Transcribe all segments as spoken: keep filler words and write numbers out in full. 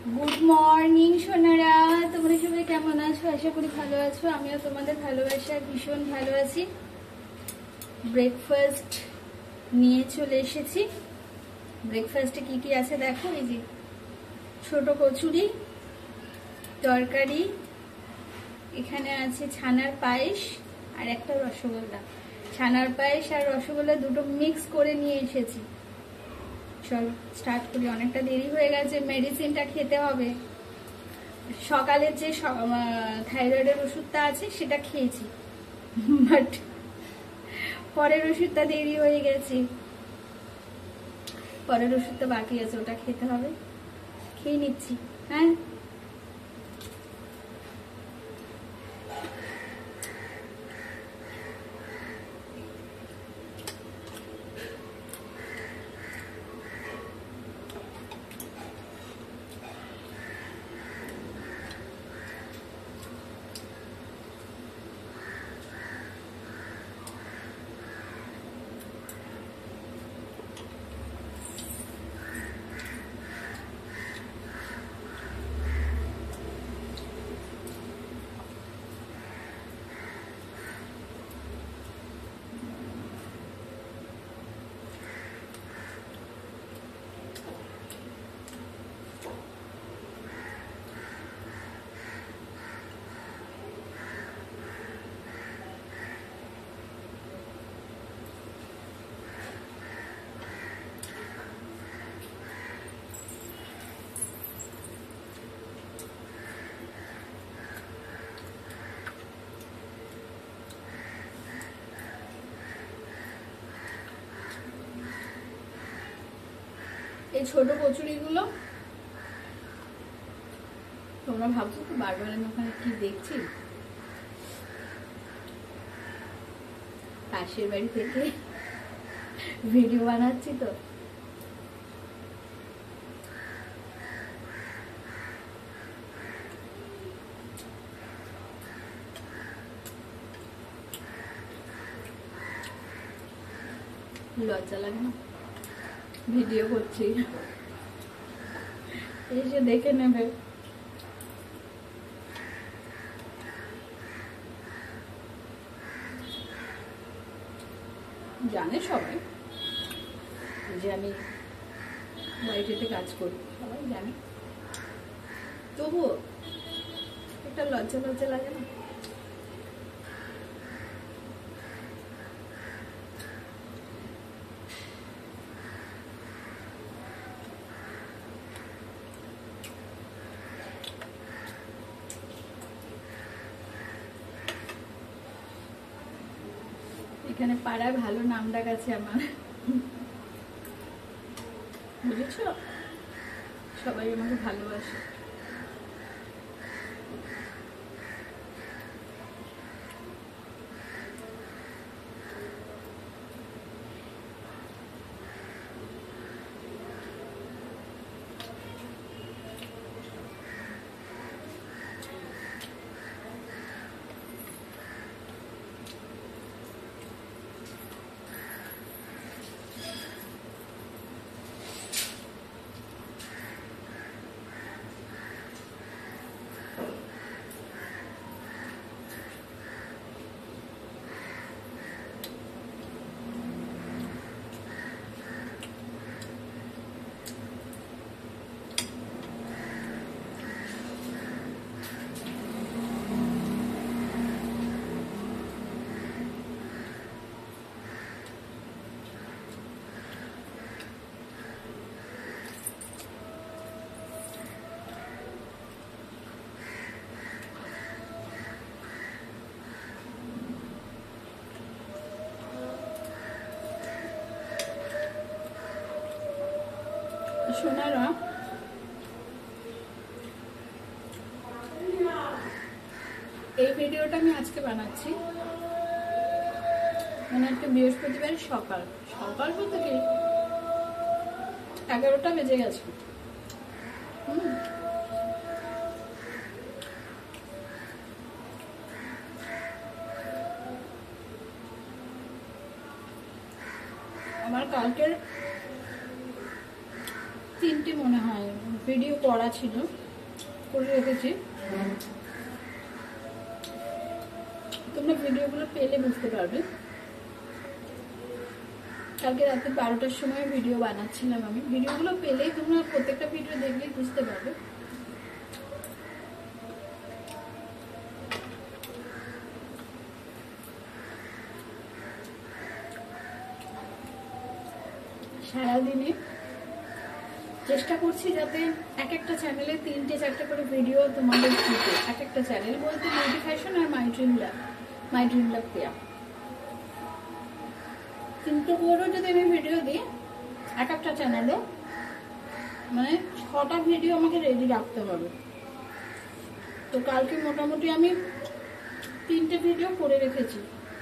Good morning Sonara, তোমরা সবাই কেমন আছো? আশা করি ভালো আছো। আমিও তোমাদের ভালোবাসায় ভীষণ ভালো আছি। ব্রেকফাস্ট নিয়ে চলে এসেছি। ব্রেকফাস্টে কি কি আছে দেখো। এই যে ছোট কচুরি, তরকারি, এখানে আছে ছানার পায়েস আর একটা রসগোল্লা। ছানার পায়েস আর রসগোল্লা দুটো মিক্স করে নিয়ে এসেছি। চল স্টার্ট করি, অনেকটা দেরি হয়ে গেছে, মেডিসিনটা খেতে হবে। সকালের যে থাইরয়েডের ওষুধটা আছে সেটা খেয়েছি, বাট পরের ওষুধটা দেরি হয়ে গেছে। পরের ওষুধটা বাকি আছে, ওটা খেতে হবে। খেয়ে নিচ্ছি। হ্যাঁ, এই ছোট কচুরিগুলো তোমরা ভাবছো তো বারবার আমি ওখানে কি দেখছি। পাশের বাড়ি থেকে ভিডিও বানাচ্ছি তো। লজ্জা লাগে না? ভিডিও করছি, এসে দেখে নেবে। জানে সবাই যে আমি বাড়িতে কাজ করি, সবাই জানে, তবুও একটা লজ্জা লজ্জা লাগে না? এখানে পাড়ায় ভালো নাম ডাক আছে আমার, বুঝেছ? সবাই আমাকে ভালোবাসে। সোনারা, এই ভিডিওটা আমি আজকে বানাচ্ছি, মানে একটা বৃহস্পতিবার সকাল সকাল বলতে কি এগারোটা বেজে গেছে। হুম আমার কালকের তিনটে মনে হয় ভিডিও করা ছিল, করে রেখেছি। তোমরা ভিডিওগুলো পেলে বুঝতে পারবে। কালকে রাতে বারোটার সময় ভিডিও বানাচ্ছিলাম আমি। ভিডিওগুলো পেলেই তোমরা প্রত্যেকটা ভিডিও দেখলেই বুঝতে পারবে। সারাদিনে চেষ্টা করছি যাতে এক একটা চ্যানেলে তিনটে চারটে করে ভিডিও তোমাদের দিতে। এক একটা চ্যানেল বলতে বিউটি ফ্যাশন আর my dream lab, my dream lab পেয়া, কিন্তু ওরও যদি আমি ভিডিও দিই এক একটা চ্যানেলে, মানে ছটা ভিডিও আমাকে রেডি রাখতে হবে। তো কালকে মোটামুটি আমি তিনটে ভিডিও করে রেখেছি।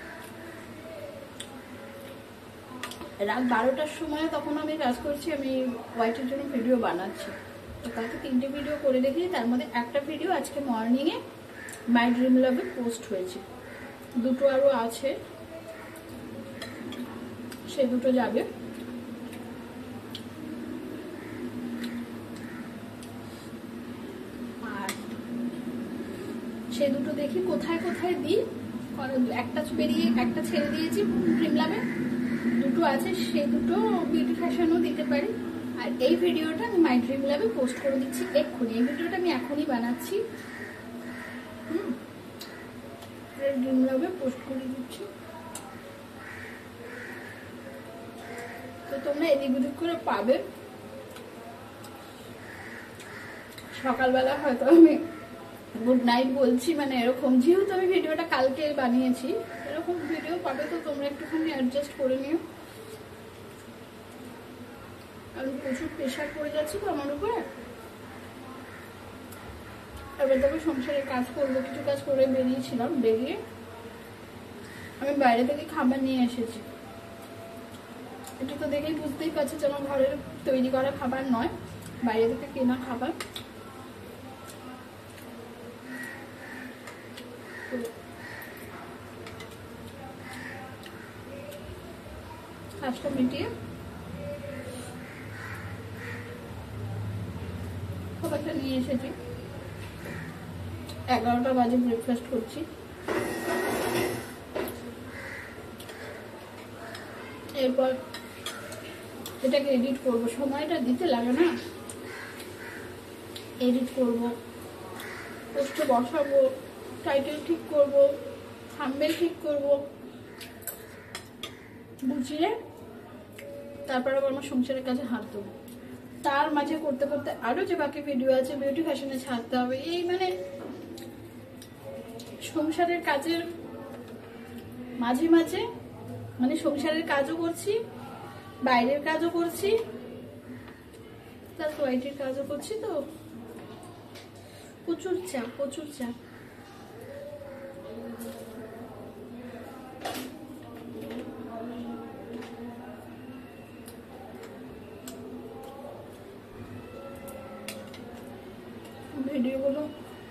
রাত বারোটার সময় তখন আমি কাজ করছি, আমি হোয়াইটের জন্য ভিডিও বানাচ্ছি। তো কালকে তিনটে ভিডিও করে রেখেছি, তার মধ্যে একটা ভিডিও আজকে মর্নিংয়ে মাই ড্রিম ল্যাবে পোস্ট হয়েছে। দুটো আরও আছে, সে দুটো যাবে। আর সে দুটো দেখি কোথায় কোথায় দিই। একটা বেরিয়ে একটা ছেড়ে দিয়েছি ড্রিম ল্যাবে, দুটো আছে, সে দুটো বিউটি ফ্যাশনও দিতে পারি। আর এই ভিডিওটা আমি মাই ড্রিম ল্যাবে পোস্ট করে দিচ্ছি এক্ষুনি। এই ভিডিওটা আমি এখনই বানাচ্ছি, হুম ড্রিম ল্যাবে পোস্ট করে দিচ্ছি। তো তোমরা এদিক ওদিক করে পাবে। সকালবেলা হয়তো আমি গুড নাইট বলছি, মানে এরকম, যেহেতু আমি ভিডিওটা কালকে বানিয়েছি, এরকম ভিডিও পাবে। তো তোমরা একটুখানি অ্যাডজাস্ট করে নিও। আমি প্রচুর প্রেশার পড়ে যাচ্ছে তো আমার উপরে। এবার তবে সংসারে কাজ করবো, কিছু কাজ করে বেরিয়েছিলাম, বেরিয়ে আমি বাইরে থেকে খাবার নিয়ে এসেছি। এটা তো দেখেই বুঝতেই পারছি যে আমার ঘরের তৈরি করা খাবার নয়, বাইরে থেকে কেনা খাবার। কাজটা মিটিয়ে খাবারটা নিয়ে এসেছি। এগারোটা বাজে ব্রেকফাস্ট করছি। এরপর এটাকে এডিট করবো, সময়টা দিতে লাগে না। এডিট করবো, পোস্টে বসাবো, টাইটেল ঠিক করবো, থাম্বনেল ঠিক করবো, বুঝিয়ে তারপর আবার আমার সংসারের কাছে হাত দেবো। তার মাঝে করতে করতে আরো যে বাকি ভিডিও আছে বিউটি ফ্যাশনে ছাড়তে হবে। এই মানে সংসারের কাজের মাঝে মাঝে, মানে সংসারের কাজও করছি, বাইরের কাজও করছি, প্লাস ওয়াইটির কাজও করছি। তো প্রচুর চাপ, প্রচুর চাপ। ভিডিওগুলো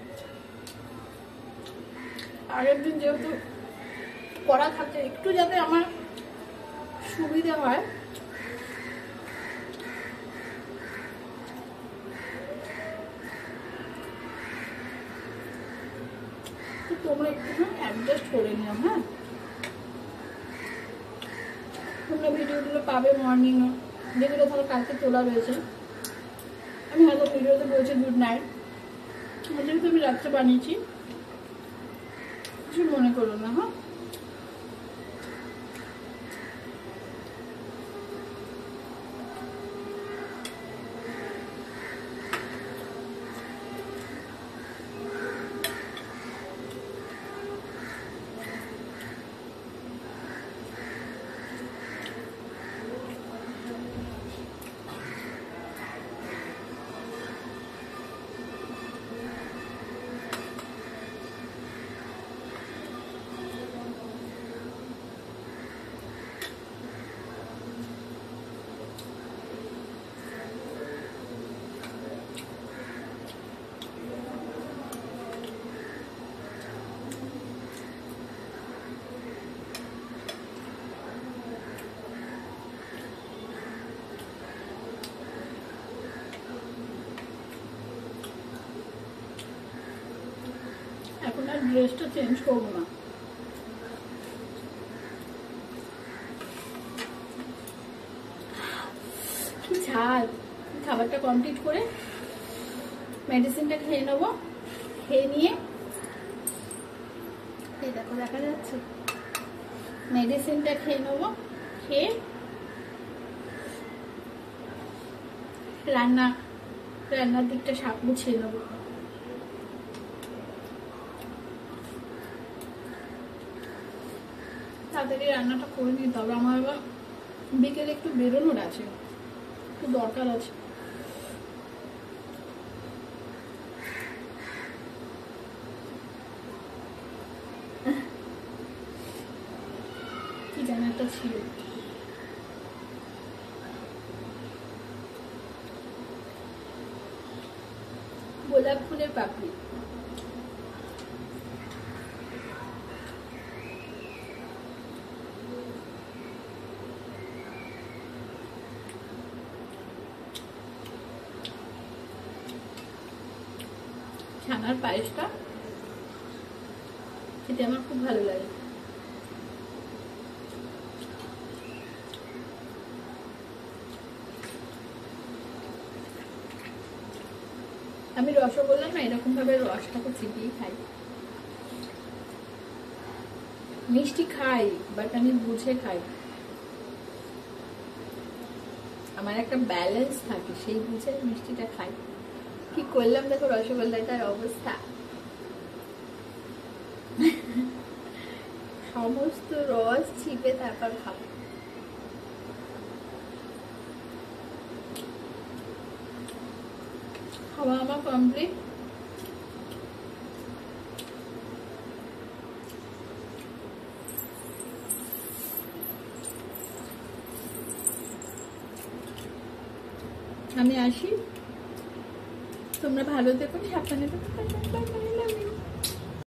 আগের দিন যেহেতু করা থাকে, একটু যাতে আমার সুবিধা হয়, তো তোমরা একটু অ্যাডজাস্ট করে নিও। হ্যাঁ, তোমরা ভিডিওগুলো পাবে মর্নিংও, যেগুলো ধরো কালকে তোলা রয়েছে। আমি হয়তো ভিডিওতে বলছি গুড নাইট, যেহেতু আমি রাত্রে বানিয়েছি, কিছু মনে করো না। হ্যাঁ, এখন আর ড্রেসটা চেঞ্জ করবো না। কি ঝাল। খাবারটা কমপ্লিট করে মেডিসিনটা খেয়ে নেবো, খেয়ে নিয়ে এই দেখো দেখা যাচ্ছে, মেডিসিনটা খেয়ে নেবো, খেয়ে রান্না রান্নার দিকটা সাপ গুছিয়ে নেবো। তাড়াতাড়ি রান্নাটা করে নিতে হবে, আমার আবার বিকেলে একটু বেরোনোর আছে, একটু দরকার আছে। কি যেন একটা ছিল, গোলাপ ফুলের পাপড়ি। ছানার পায়েসটা খেতে আমার খুব ভালো লাগে। আমি রসগোল্লা না এরকম ভাবে রসটাকে চিপিয়ে খাই, মিষ্টি খাই বাট আমি বুঝে খাই, আমার একটা ব্যালেন্স থাকে, সেই বুঝে মিষ্টিটা খাই। কি করলাম দেখো রসগোল্লাটার অবস্থা, সমস্ত রস চিপে তারপর খাবো। খাওয়া আমার কমপ্লিট। আমি আসি, তোমরা ভালো থেকো, সাবধানে থেকো।